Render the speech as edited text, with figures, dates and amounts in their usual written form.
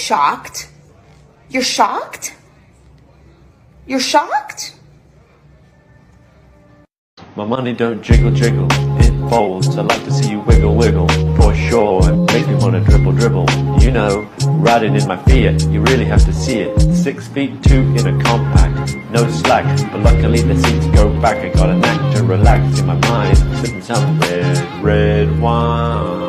shocked? You're shocked? You're shocked? My money don't jiggle jiggle, it folds. I like to see you wiggle wiggle, for sure. It makes me wanna dribble dribble. You know, riding in my Fiat, you really have to see it. 6'2" in a compact, no slack. But luckily the seats go back. I got a knack to relax in my mind, sipping some red wine.